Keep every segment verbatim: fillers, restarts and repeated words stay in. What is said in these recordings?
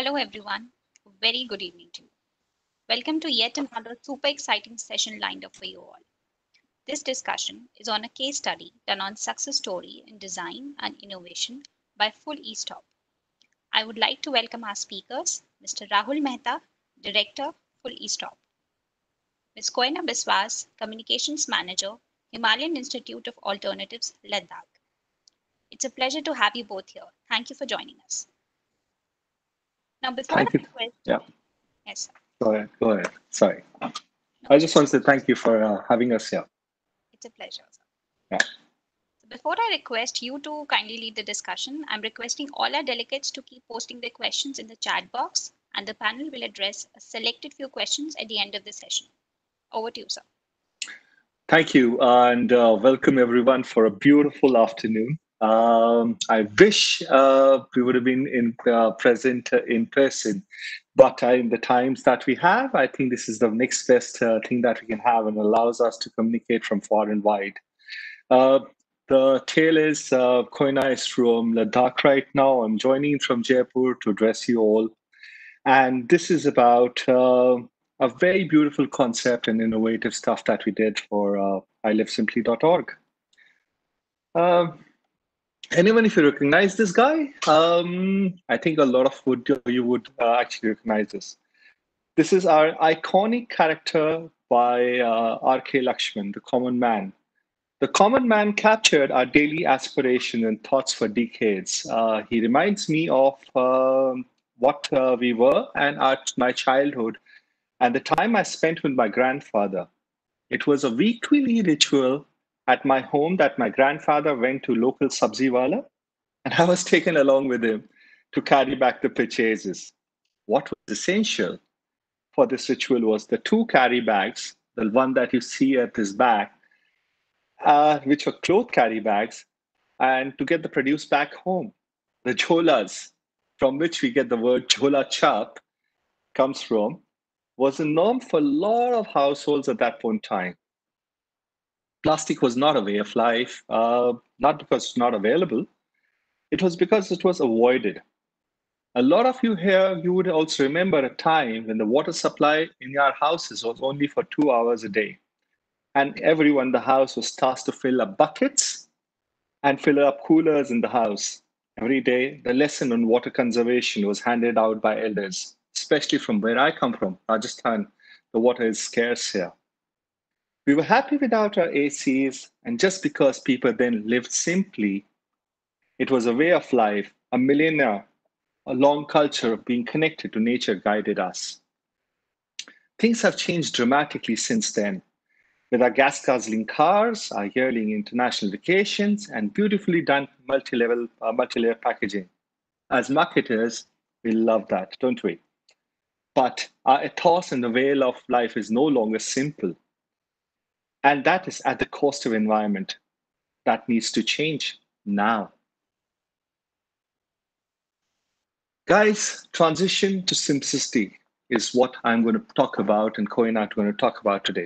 Hello, everyone. Very good evening to you. Welcome to yet another super exciting session lined up for you all. This discussion is on a case study done on success story in design and innovation by Fullestop. I would like to welcome our speakers, Mister Rahul Mehta, Director, Fullestop, Miz Koyena Biswas, Communications Manager, Himalayan Institute of Alternatives, Ladakh. It's a pleasure to have you both here. Thank you for joining us. Now, before Thank I you. request, Yeah, yes, sir. go ahead. Go ahead. Sorry. No, I just want to say thank you for uh, having us here. it's a pleasure, sir. Yeah. So before I request you to kindly lead the discussion, I'm requesting all our delegates to keep posting their questions in the chat box, and the panel will address a selected few questions at the end of the session. Over to you, sir. Thank you, and uh, welcome everyone for a beautiful afternoon. Um, I wish uh, we would have been in uh, present uh, in person, but uh, in the times that we have, I think this is the next best uh, thing that we can have, and allows us to communicate from far and wide. Uh, the tale is uh, Koyena is from Ladakh right now. I'm joining from Jaipur to address you all. And this is about uh, a very beautiful concept and innovative stuff that we did for uh, I live simply dot org. Uh, anyone, if you recognize this guy, um, I think a lot of would you would uh, actually recognize this. This is our iconic character by uh, R K Lakshman, the common man. The common man captured our daily aspirations and thoughts for decades. Uh, he reminds me of um what uh, we were and our, my childhood and the time I spent with my grandfather. It was a weekly ritual at my home that my grandfather went to local sabziwala, and I was taken along with him to carry back the purchases. What was essential for this ritual was the two carry bags, the one that you see at his back, uh, which were cloth carry bags, and to get the produce back home. The cholas, from which we get the word chola chap, comes from, was a norm for a lot of households at that point in time. Plastic was not a way of life, uh, not because it's not available, it was because it was avoided. A lot of you here, you would also remember a time when the water supply in your houses was only for two hours a day. And everyone in the house was tasked to fill up buckets and fill up coolers in the house. Every day, the lesson on water conservation was handed out by elders, especially from where I come from, Rajasthan. The water is scarce here. We were happy without our A Cs, and just because people then lived simply, it was a way of life, a millennia, a long culture of being connected to nature guided us. Things have changed dramatically since then. With our gas guzzling cars, our yearly international vacations, and beautifully done multi-level, uh, multi-layer packaging. As marketers, we love that, don't we? But our ethos and the way of life is no longer simple. And that is at the cost of environment. That needs to change now. Guys, transition to simplicity is what I'm going to talk about and Koyena are going to talk about today.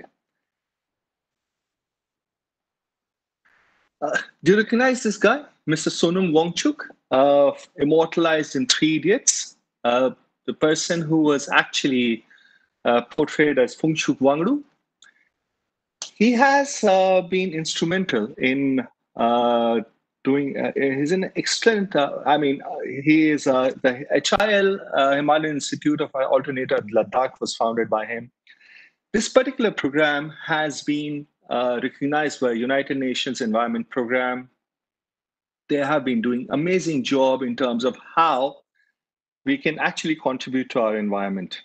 Uh, do you recognize this guy, Mister Sonam Wangchuk, uh, immortalized in Three Idiots? Uh, the person who was actually uh, portrayed as Phungchuk Wangdu. He has uh, been instrumental in uh, doing. Uh, he's an excellent. Uh, I mean, uh, he is uh, the H I L uh, Himalayan Institute of Alternative Ladakh was founded by him. This particular program has been uh, recognized by United Nations Environment Program. They have been doing amazing job in terms of how we can actually contribute to our environment.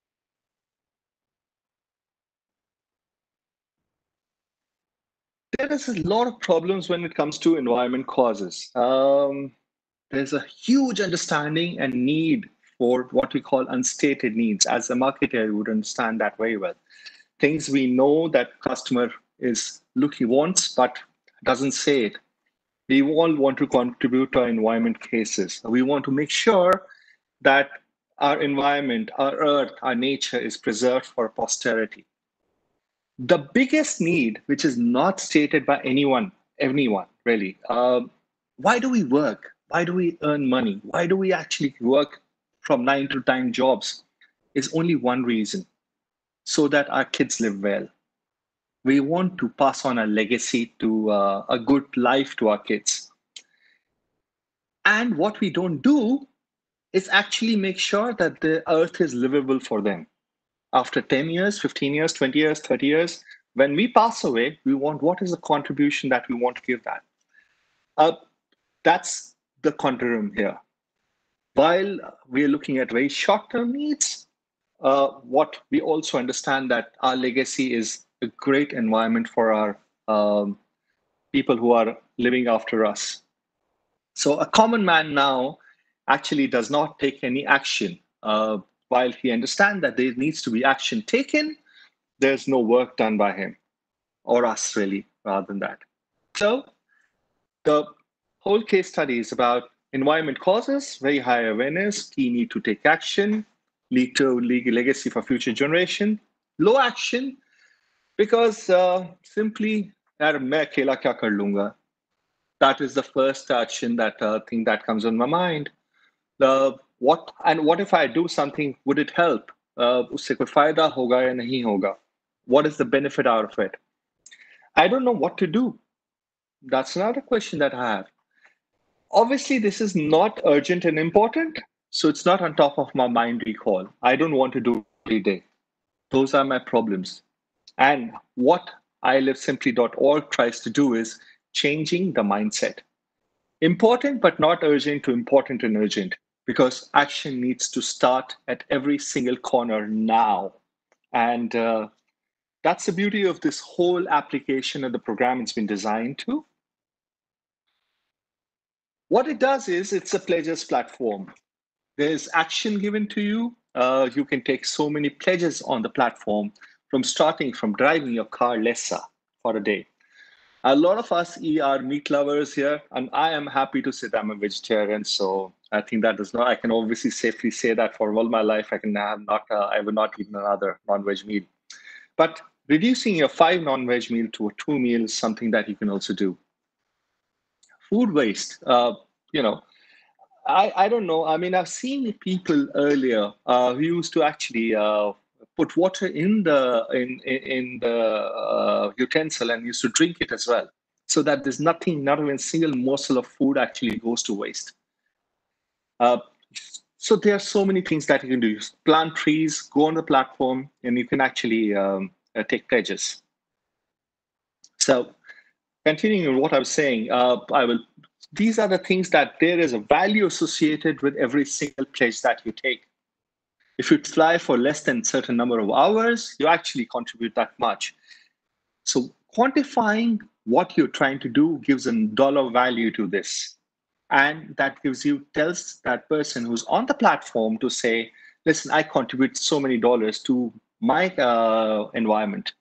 There is a lot of problems when it comes to environment causes. Um, there's a huge understanding and need for what we call unstated needs. As a marketer, you would understand that very well. Things we know that customer is looking wants, but doesn't say it. We all want to contribute to our environment cases. We want to make sure that our environment, our earth, our nature is preserved for posterity. The biggest need, which is not stated by anyone, anyone really, uh, why do we work? Why do we earn money? Why do we actually work from nine to nine jobs is only one reason, so that our kids live well. We want to pass on a legacy to uh, a good life to our kids. And what we don't do is actually make sure that the earth is livable for them. After ten years, fifteen years, twenty years, thirty years, when we pass away, we want what is the contribution that we want to give that? Uh, that's the conundrum here. While we are looking at very short term needs, uh, what we also understand that our legacy is a great environment for our um, people who are living after us. So a common man now actually does not take any action. Uh, while he understands that there needs to be action taken, there's no work done by him or us, really, rather than that. So the whole case study is about environment causes, very high awareness, key need to take action, lead to legal legacy for future generation, low action, because uh, simply, yaar, main akela kya kar lunga? That is the first action that uh, thing that comes on my mind. The what and what if I do something? Would it help? Uh, उससे कोई फायदा होगा या नहीं होगा? What is the benefit out of it? I don't know what to do. That's another question that I have. Obviously, this is not urgent and important, so it's not on top of my mind recall. I don't want to do it every day. Those are my problems. And what I live simply dot org tries to do is changing the mindset. Important but not urgent to important and urgent, because action needs to start at every single corner now. And uh, that's the beauty of this whole application and the program it's been designed to. What it does is it's a pledges platform. There's action given to you. Uh, you can take so many pledges on the platform, from starting from driving your car lesser for a day. A lot of us are meat lovers here, and I am happy to say that I'm a vegetarian. So I think that does not, I can obviously safely say that for all my life, I can have not, uh, I will not eat another non-veg meal. But reducing your five non-veg meal to a two meal is something that you can also do. Food waste, uh, you know, I, I don't know. I mean, I've seen people earlier uh, who used to actually uh, put water in the in in the uh, utensil and used to drink it as well, so that there's nothing, not even a single morsel of food actually goes to waste. Uh, so there are so many things that you can do. You plant trees, go on the platform, and you can actually um, uh, take pledges. So continuing on what I was saying, uh, I will. These are the things that there is a value associated with every single pledge that you take. If you fly for less than a certain number of hours, you actually contribute that much. So quantifying what you're trying to do gives a dollar value to this. And that gives you, tells that person who's on the platform to say, listen, I contribute so many dollars to my uh, environment.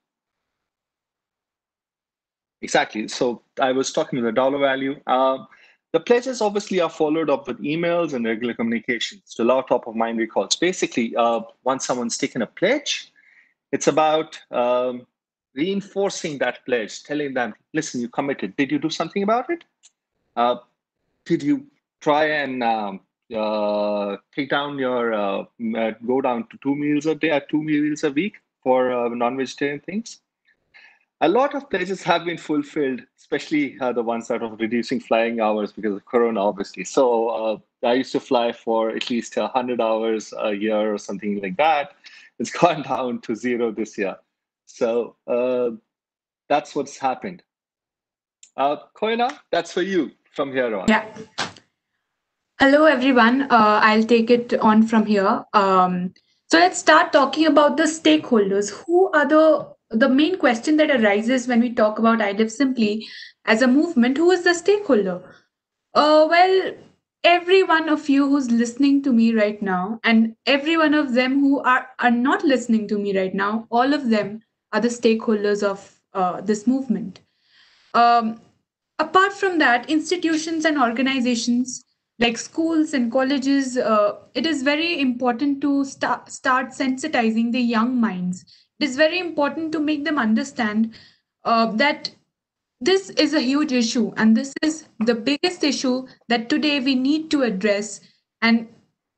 Exactly. So I was talking to the dollar value. Um, the pledges obviously are followed up with emails and regular communications to allow top of mind recalls. Basically, uh, once someone's taken a pledge, it's about um, reinforcing that pledge, telling them, listen, you committed. Did you do something about it? Uh, did you try and um, uh, take down your, uh, uh, go down to two meals a day, uh, two meals a week for uh, non-vegetarian things? A lot of pledges have been fulfilled, especially uh, the ones that are reducing flying hours because of Corona, obviously. So uh, I used to fly for at least one hundred hours a year or something like that. It's gone down to zero this year. So uh, that's what's happened. Uh, Koyena, that's for you from here on. Yeah. Hello, everyone. Uh, I'll take it on from here. Um, so let's start talking about the stakeholders. Who are the the main question that arises when we talk about I Live Simply as a movement? Who is the stakeholder? Uh, well, every one of you who's listening to me right now, and every one of them who are are not listening to me right now, all of them are the stakeholders of uh, this movement. Um, Apart from that, institutions and organizations like schools and colleges, uh, it is very important to start, start sensitizing the young minds. It is very important to make them understand uh, that this is a huge issue and this is the biggest issue that today we need to address. And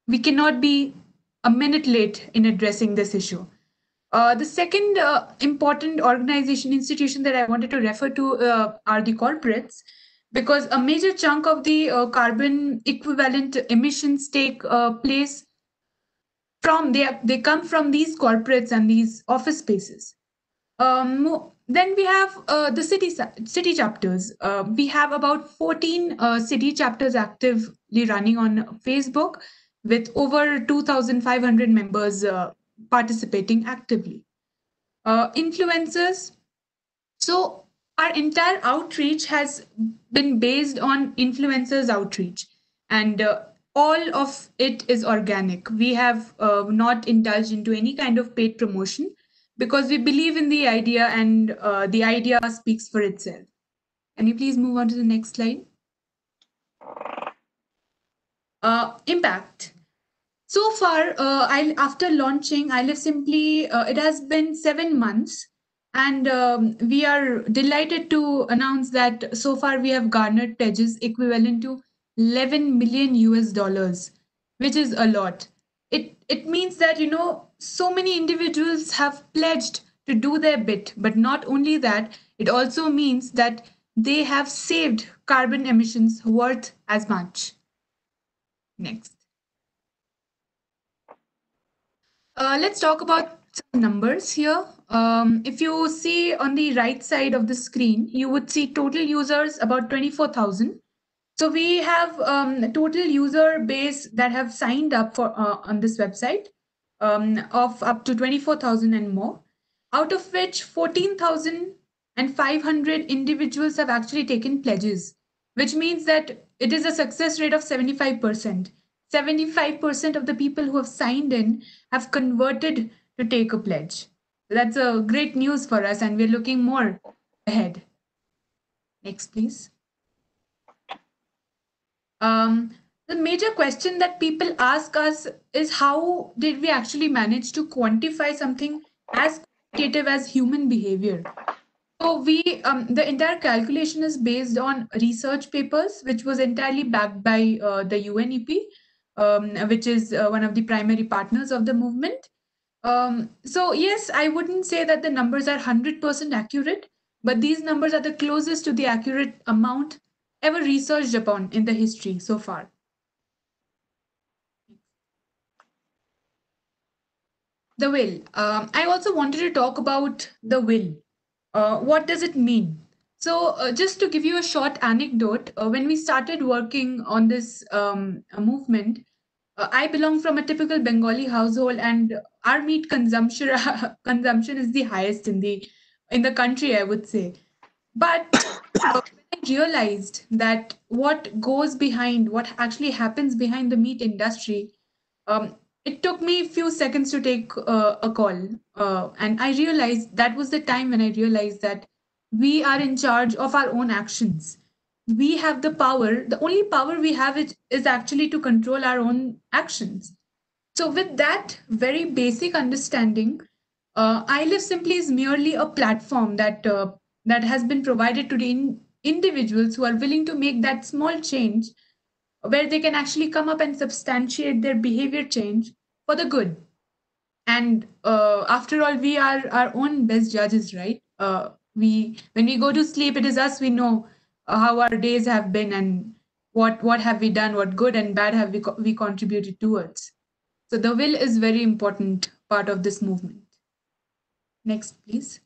we cannot be a minute late in addressing this issue. Uh, the second uh, important organization institution that I wanted to refer to uh, are the corporates, because a major chunk of the uh, carbon equivalent emissions take uh, place from they are, they come from these corporates and these office spaces. Um, then we have uh, the city city chapters. Uh, we have about fourteen uh, city chapters actively running on Facebook, with over two thousand five hundred members uh, participating actively. Uh, influencers. So our entire outreach has been based on influencers outreach, and uh, all of it is organic. We have uh, not indulged into any kind of paid promotion because we believe in the idea, and uh, the idea speaks for itself. Can you please move on to the next slide? Uh, impact. So far, uh, I after launching I Live Simply, uh, it has been seven months, and um, we are delighted to announce that so far we have garnered pledges equivalent to eleven million U S dollars, which is a lot. It it means that, you know, so many individuals have pledged to do their bit, but not only that, it also means that they have saved carbon emissions worth as much. Next. Uh, let's talk about some numbers here. Um, if you see on the right side of the screen, you would see total users about twenty-four thousand. So we have um, a total user base that have signed up for uh, on this website um, of up to twenty-four thousand and more, out of which fourteen thousand five hundred individuals have actually taken pledges, which means that it is a success rate of seventy-five percent. seventy-five percent of the people who have signed in have converted to take a pledge. That's a great news for us, and we're looking more ahead. Next, please. Um, the major question that people ask us is, how did we actually manage to quantify something as quantitative as human behavior? So we, um, the entire calculation is based on research papers, which was entirely backed by uh, the U N E P, um, which is uh, one of the primary partners of the movement. Um, so yes, I wouldn't say that the numbers are one hundred percent accurate, but these numbers are the closest to the accurate amount ever researched upon in the history so far. The will. Um, I also wanted to talk about the will. Uh, what does it mean? So, uh, just to give you a short anecdote, uh, when we started working on this um, uh, movement, uh, I belong from a typical Bengali household, and our meat consumption consumption is the highest in the in the country, I would say. But uh, when I realized that what goes behind, what actually happens behind the meat industry, um, it took me a few seconds to take uh, a call. Uh, and I realized that was the time when I realized that we are in charge of our own actions. We have the power. The only power we have is, is actually to control our own actions. So, with that very basic understanding, uh, I Live Simply is merely a platform that uh, that has been provided to the in- individuals who are willing to make that small change, where they can actually come up and substantiate their behavior change for the good. And uh, after all, we are our own best judges, right? Uh, we when we go to sleep, it is us we know uh, how our days have been, and what what have we done, what good and bad have we co- we contributed towards. So the will is very important part of this movement. Next, please.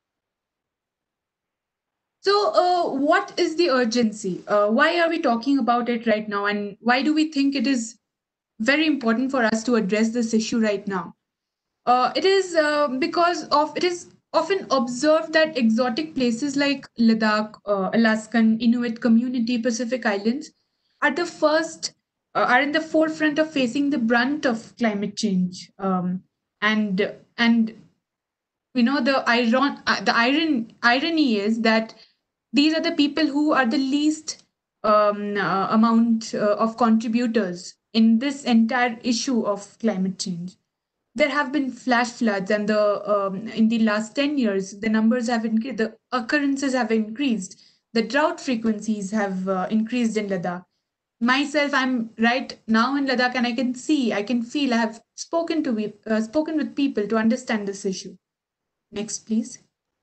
So, uh, what is the urgency? Uh, why are we talking about it right now, and why do we think it is very important for us to address this issue right now? Uh, it is uh, because of it is often observed that exotic places like Ladakh, uh, Alaskan Inuit community, Pacific Islands are the first uh, are in the forefront of facing the brunt of climate change. Um, and and you know the iron uh, the iron irony is that these are the people who are the least um, uh, amount uh, of contributors in this entire issue of climate change. There have been flash floods, and the um, in the last ten years the numbers have increased, the occurrences have increased, the drought frequencies have uh, increased in Ladakh. myself, I'm right now in Ladakh, and I can see, I can feel, I have spoken to we- uh, spoken with people to understand this issue. Next, please.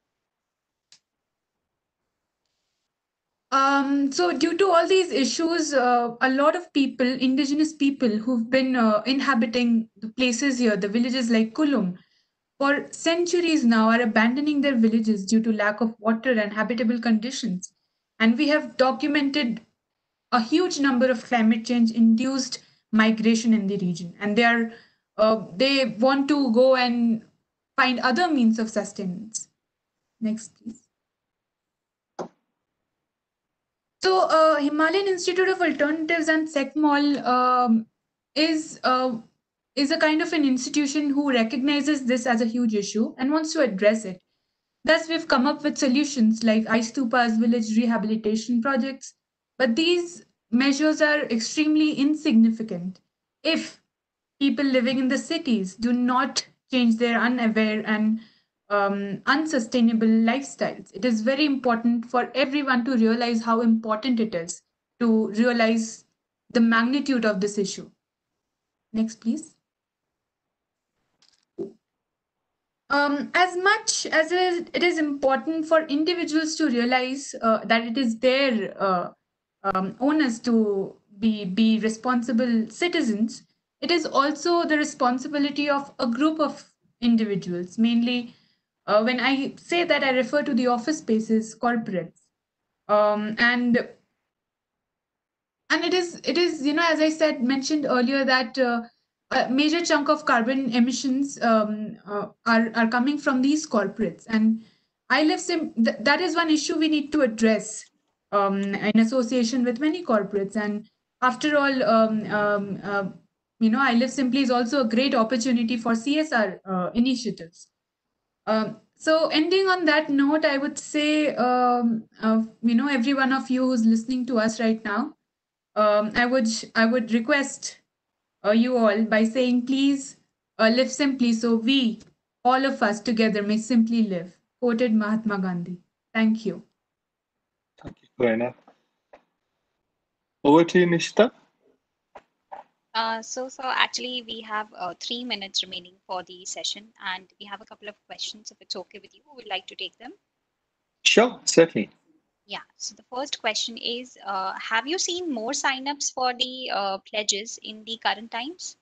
Um, so due to all these issues, uh, a lot of people, indigenous people who've been uh, inhabiting the places here, the villages like Kulum, for centuries now are abandoning their villages due to lack of water and habitable conditions. And we have documented a huge number of climate change induced migration in the region. And they are uh, they want to go and find other means of sustenance. Next, please. So, uh, Himalayan Institute of Alternatives and SecMol um, is uh, is a kind of an institution who recognizes this as a huge issue and wants to address it. Thus, we've come up with solutions like iStupas, village rehabilitation projects. But these measures are extremely insignificant if people living in the cities do not change their unaware and um, unsustainable lifestyles. It is very important for everyone to realize how important it is to realize the magnitude of this issue. Next, please. Um, as much as it it is important for individuals to realize uh, that it is their uh, um, onus to be be responsible citizens, it is also the responsibility of a group of individuals. Mainly, uh, when I say that, I refer to the office spaces, corporates, um, and and it is it is you know, as I said, mentioned earlier, that uh, a major chunk of carbon emissions um, uh, are are coming from these corporates. And I live sim- th- that is one issue we need to address um, in association with many corporates. And after all, um, um, uh, you know, I live simply is also a great opportunity for C S R uh, initiatives. um, so ending on that note, I would say, um, uh, you know, every one of you who's listening to us right now, um, I would I would request uh, you all by saying, please uh, live simply, so we, all of us together, may simply live. Quoted Mahatma Gandhi. Thank you. Thank you, Koyena. Over to you, Nishita. Uh, so, so actually, we have uh, three minutes remaining for the session, and we have a couple of questions. If it's okay with you, we would like to take them. Sure, certainly. Yeah. So the first question is, uh, have you seen more signups for the uh, pledges in the current times?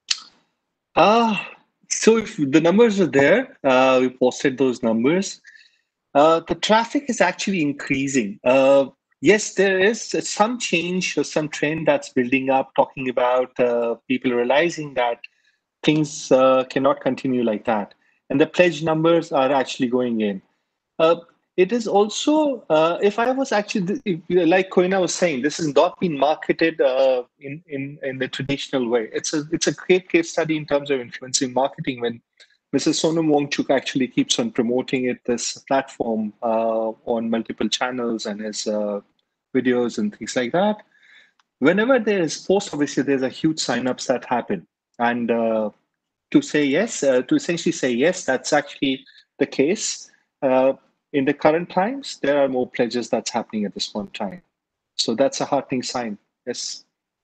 Uh, so if the numbers are there, uh, we posted those numbers. Uh, the traffic is actually increasing. Uh, yes, there is some change or some trend that's building up, talking about uh, people realizing that things uh, cannot continue like that. And the pledge numbers are actually going in. Uh, it is also, uh, if I was actually, if, like Koyena was saying, this has not been marketed uh, in, in, in the traditional way. It's a, it's a great case study in terms of influencing marketing when Missus Sonam Wongchuk actually keeps on promoting it, this platform uh, on multiple channels and his uh, videos and things like that. Whenever there is post, obviously there's a huge signups that happen. And uh, to say yes, uh, to essentially say yes, that's actually the case. Uh, in the current times, there are more pledges that's happening at this point in time. So that's a heartening sign. Yes.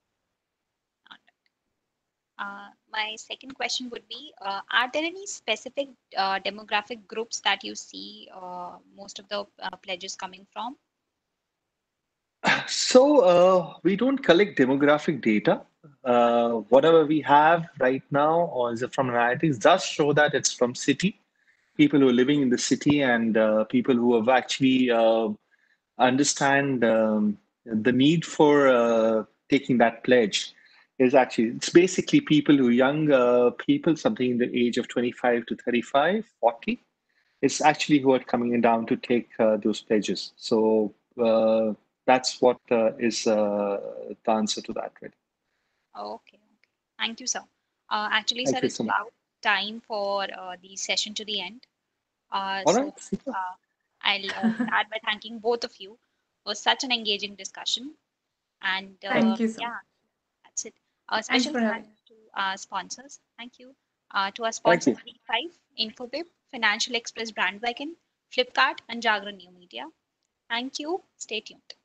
Uh, my second question would be, uh, are there any specific uh, demographic groups that you see uh, most of the uh, pledges coming from? So uh, we don't collect demographic data. Uh, whatever we have right now, or is it from analytics, does show that it's from city, people who are living in the city, and uh, people who have actually uh, understand um, the need for uh, taking that pledge. Is actually, it's basically people who young uh, people, something in the age of twenty-five to thirty-five, forty. It's actually who are coming down to take uh, those pledges. So uh, that's what uh, is uh, the answer to that, right? Okay, okay. Thank you, sir. Uh, actually, sir, Thank you it's so much. about time for uh, the session to the end. Uh, All so right. Super. uh, I'll uh, start by thanking both of you for such an engaging discussion. And uh, Thank you so much. yeah, that's it. A Thanks special for having thanks us. to our sponsors. Thank you. Uh, to our Thank sponsors, you. V five, Infobip, Financial Express Brand Wagon, Flipkart, and Jagran New Media. Thank you. Stay tuned.